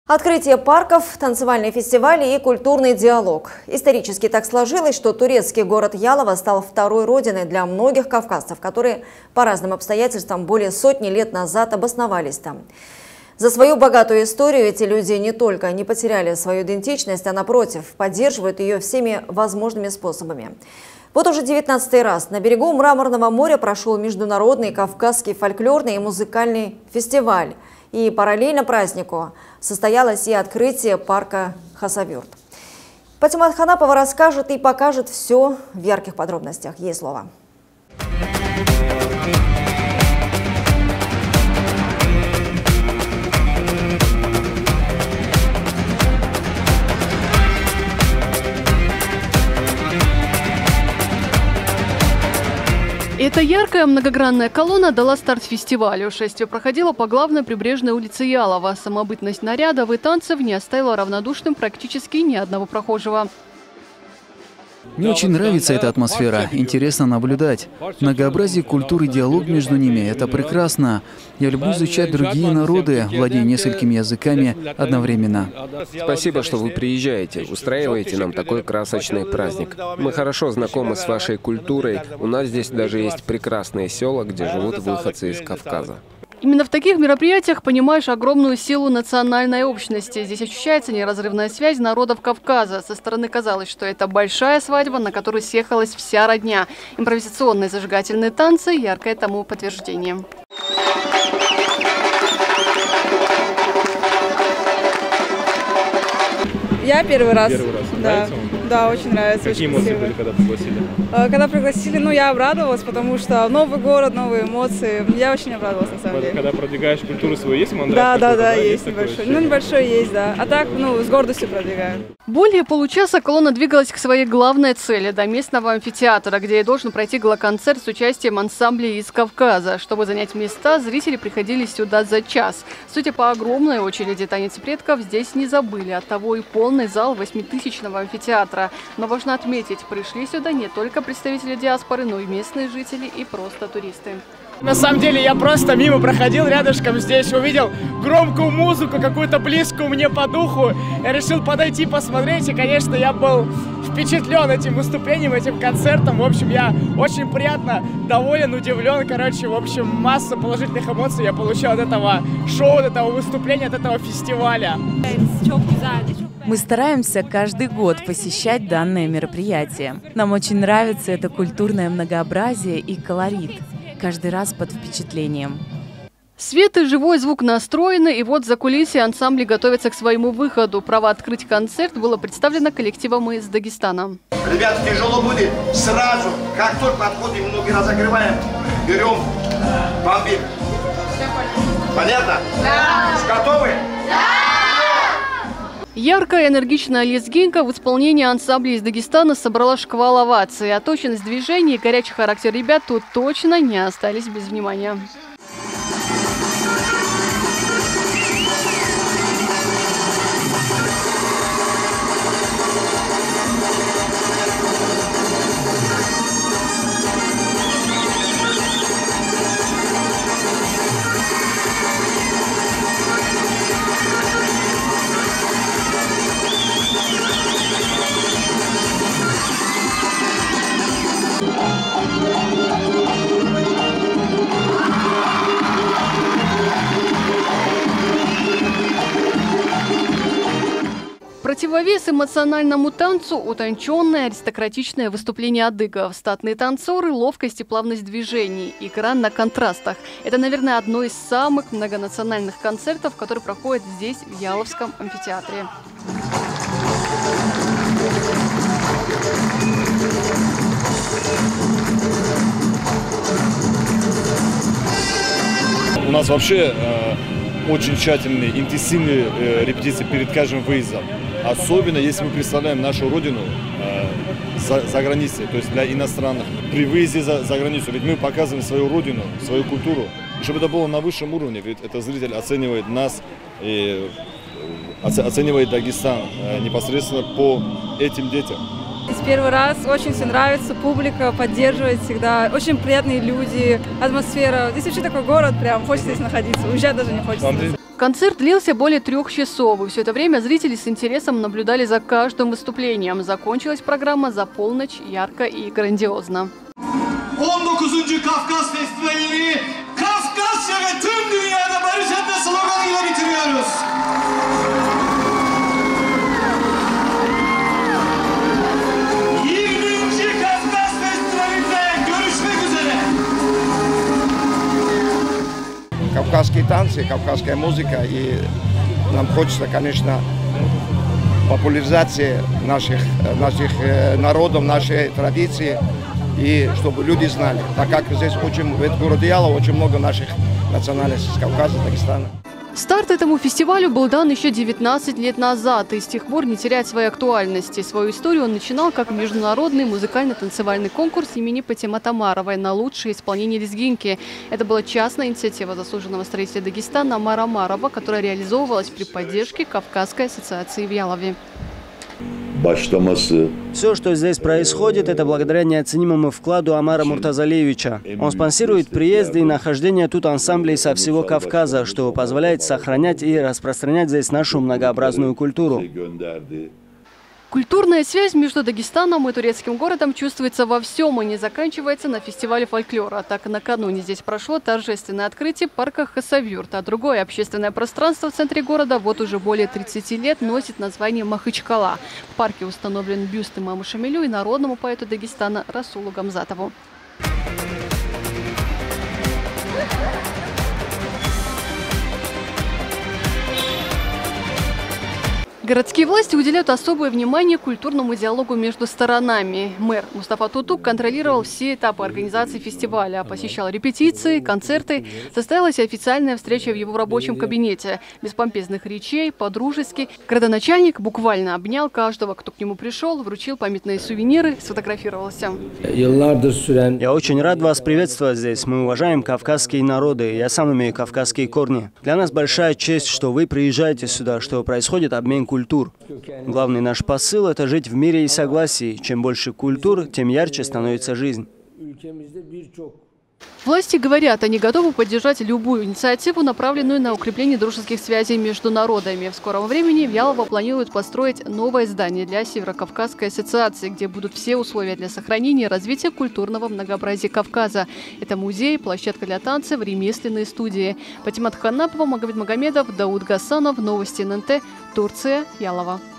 Открытие парков, танцевальные фестивали и культурный диалог. Исторически так сложилось, что турецкий город Ялова стал второй родиной для многих кавказцев, которые по разным обстоятельствам более сотни лет назад обосновались там. За свою богатую историю эти люди не только не потеряли свою идентичность, а напротив, поддерживают ее всеми возможными способами. Вот уже 19-й раз на берегу Мраморного моря прошел международный кавказский фольклорный и музыкальный фестиваль. И параллельно празднику состоялось и открытие парка Хасавюрт. Патимат Ханапова расскажет и покажет все в ярких подробностях. Ей слово. Эта яркая многогранная колонна дала старт фестивалю. Шествие проходило по главной прибрежной улице Ялова. Самобытность нарядов и танцев не оставила равнодушным практически ни одного прохожего. Мне очень нравится эта атмосфера. Интересно наблюдать. Многообразие культур и диалог между ними – это прекрасно. Я люблю изучать другие народы, владея несколькими языками одновременно. Спасибо, что вы приезжаете, устраиваете нам такой красочный праздник. Мы хорошо знакомы с вашей культурой. У нас здесь даже есть прекрасные села, где живут выходцы из Кавказа. Именно в таких мероприятиях понимаешь огромную силу национальной общности. Здесь ощущается неразрывная связь народов Кавказа. Со стороны казалось, что это большая свадьба, на которую съехалась вся родня. Импровизационные зажигательные танцы – яркое тому подтверждение. Я первый раз. Да. Да, очень нравится. Какие эмоции были, когда пригласили? Когда пригласили, я обрадовалась, потому что новый город, новые эмоции. Я очень обрадовалась, на самом деле. Когда продвигаешь культуру свою, есть мандраж? Да, есть небольшой. Небольшой есть, да. А так, с гордостью продвигаю. Более получаса колонна двигалась к своей главной цели – до местного амфитеатра, где и должен пройти гала-концерт с участием ансамблей из Кавказа. Чтобы занять места, зрители приходили сюда за час. Судя по огромной очереди, танец предков здесь не забыли. Оттого и полный зал 8000-го амфитеатра. Но важно отметить, пришли сюда не только представители диаспоры, но и местные жители и просто туристы. На самом деле я просто мимо проходил рядышком здесь, увидел громкую музыку, какую-то близкую мне по духу. Я решил подойти посмотреть, и, конечно, я был впечатлен этим выступлением, этим концертом. В общем, я очень приятно доволен, удивлен. Короче, в общем, масса положительных эмоций я получил от этого шоу, от этого выступления, от этого фестиваля. Мы стараемся каждый год посещать данное мероприятие. Нам очень нравится это культурное многообразие и колорит. Каждый раз под впечатлением. Свет и живой звук настроены, и вот за кулисами ансамбли готовятся к своему выходу. Право открыть концерт было представлено коллективом из Дагестана. Ребята, тяжело будет. Сразу, как только подходим, ноги разогреваем, берем, бомбим. Понятно? Да. Готовы? Да. Яркая, энергичная лезгинка в исполнении ансамбля из Дагестана собрала шквал оваций. А точность движений и горячий характер ребят тут точно не остались без внимания. Противовес эмоциональному танцу – утонченное аристократичное выступление адыгов, статные танцоры, ловкость и плавность движений, игра на контрастах. Это, наверное, одно из самых многонациональных концертов, которые проходят здесь, в Яловском амфитеатре. У нас вообще очень тщательные, интенсивные репетиции перед каждым выездом. Особенно, если мы представляем нашу родину за границей, то есть для иностранных. При выезде за границу, ведь мы показываем свою родину, свою культуру. Чтобы это было на высшем уровне, ведь это зритель оценивает нас и оценивает Дагестан непосредственно по этим детям. Первый раз, очень все нравится, публика поддерживает всегда, очень приятные люди, атмосфера. Здесь вообще такой город, прям хочется здесь находиться, уезжать даже не хочется. Концерт длился более 3 часов, и все это время зрители с интересом наблюдали за каждым выступлением. Закончилась программа за полночь ярко и грандиозно. 19. Kafkas Festivali'ni Kafkasya ve tüm dünyada barış adına sloganıyla bitiriyoruz. Kafkas Festivali'nde görüşmek üzere. Кавказские танцы, кавказская музыка, и нам хочется, конечно, популяризации наших народов, нашей традиции, и чтобы люди знали, так как здесь в городе Ялова очень много наших национальностей с Кавказа, Дагестана. Старт этому фестивалю был дан еще 19 лет назад и с тех пор не теряет своей актуальности. Свою историю он начинал как международный музыкально-танцевальный конкурс имени Патимат Омаровой на лучшее исполнение лезгинки. Это была частная инициатива заслуженного строителя Дагестана Омара Омарова, которая реализовывалась при поддержке Кавказской ассоциации в Ялове. Все, что здесь происходит, это благодаря неоценимому вкладу Омара Муртазалиевича. Он спонсирует приезды и нахождение тут ансамблей со всего Кавказа, что позволяет сохранять и распространять здесь нашу многообразную культуру. Культурная связь между Дагестаном и турецким городом чувствуется во всем и не заканчивается на фестивале фольклора. Так, накануне здесь прошло торжественное открытие парка Хасавюрт, а другое общественное пространство в центре города вот уже более 30 лет носит название Махачкала. В парке установлен бюст имаму Шамилю и народному поэту Дагестана Расулу Гамзатову. Городские власти уделяют особое внимание культурному диалогу между сторонами. Мэр Мустафа Тутук контролировал все этапы организации фестиваля, посещал репетиции, концерты. Состоялась официальная встреча в его рабочем кабинете. Без помпезных речей, по-дружески. Градоначальник буквально обнял каждого, кто к нему пришел, вручил памятные сувениры, сфотографировался. Я очень рад вас приветствовать здесь. Мы уважаем кавказские народы. Я сам имею кавказские корни. Для нас большая честь, что вы приезжаете сюда, что происходит обмен культур. Главный наш посыл – это жить в мире и согласии. Чем больше культур, тем ярче становится жизнь. Власти говорят, они готовы поддержать любую инициативу, направленную на укрепление дружеских связей между народами. В скором времени в Ялово планируют построить новое здание для Северокавказской ассоциации, где будут все условия для сохранения и развития культурного многообразия Кавказа. Это музей, площадка для танцев, ремесленные студии. Патимат Ханапова, Магомед Магомедов, Дауд Гасанов, Новости ННТ, Турция, Ялова.